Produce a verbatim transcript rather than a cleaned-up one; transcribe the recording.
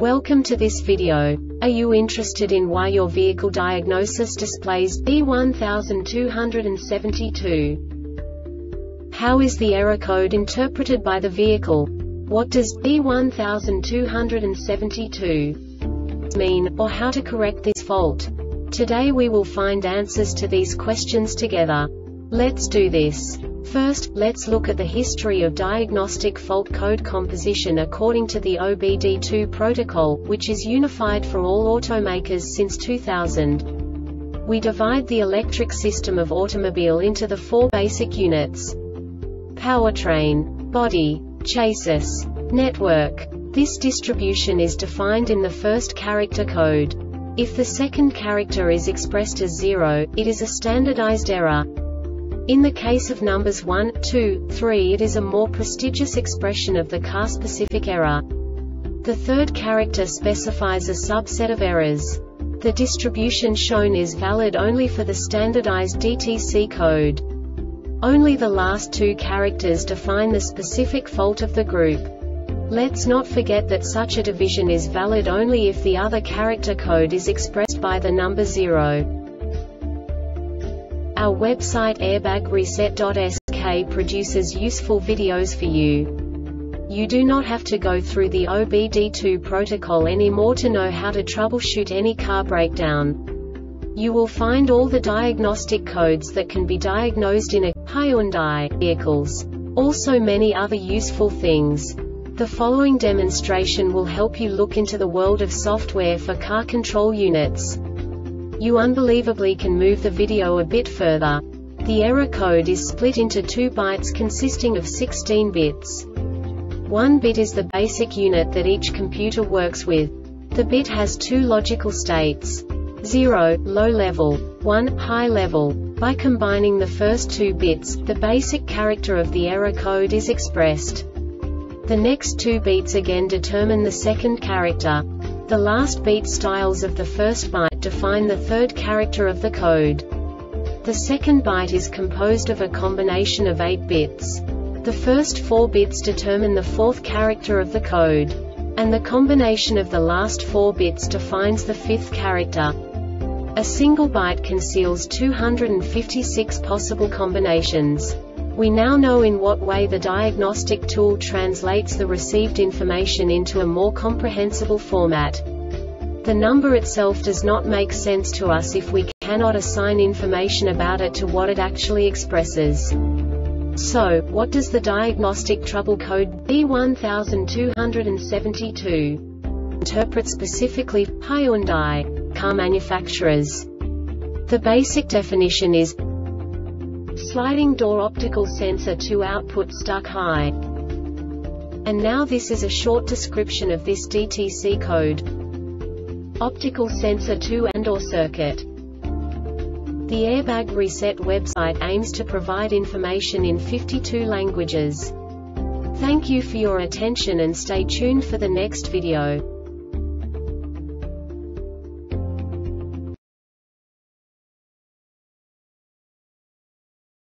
Welcome to this video. Are you interested in why your vehicle diagnosis displays B one two seven two? How is the error code interpreted by the vehicle? What does B one two seven two mean, or how to correct this fault? Today we will find answers to these questions together. Let's do this. First, let's look at the history of diagnostic fault code composition according to the O B D two protocol, which is unified for all automakers since two thousand. We divide the electric system of automobile into the four basic units: powertrain, body, chassis, network. This distribution is defined in the first character code. If the second character is expressed as zero, it is a standardized error. In the case of numbers one, two, three, it is a more prestigious expression of the car-specific error. The third character specifies a subset of errors. The distribution shown is valid only for the standardized D T C code. Only the last two characters define the specific fault of the group. Let's not forget that such a division is valid only if the other character code is expressed by the number zero. Our website airbag reset dot S K produces useful videos for you. You do not have to go through the O B D two protocol anymore to know how to troubleshoot any car breakdown. You will find all the diagnostic codes that can be diagnosed in a Hyundai vehicles. Also many other useful things. The following demonstration will help you look into the world of software for car control units. You unbelievably can move the video a bit further. The error code is split into two bytes consisting of sixteen bits. One bit is the basic unit that each computer works with. The bit has two logical states: zero, low level, one, high level. By combining the first two bits, the basic character of the error code is expressed. The next two beats again determine the second character. The last beat styles of the first byte define the third character of the code. The second byte is composed of a combination of eight bits. The first four bits determine the fourth character of the code. And the combination of the last four bits defines the fifth character. A single byte conceals two hundred fifty-six possible combinations. We now know in what way the diagnostic tool translates the received information into a more comprehensible format. The number itself does not make sense to us if we cannot assign information about it to what it actually expresses. So, what does the diagnostic trouble code B one two seven two interpret specifically for Hyundai car manufacturers? The basic definition is sliding door optical sensor two output stuck high. And now this is a short description of this D T C code. Optical sensor two and or circuit. The Airbag Reset website aims to provide information in fifty-two languages. Thank you for your attention and stay tuned for the next video.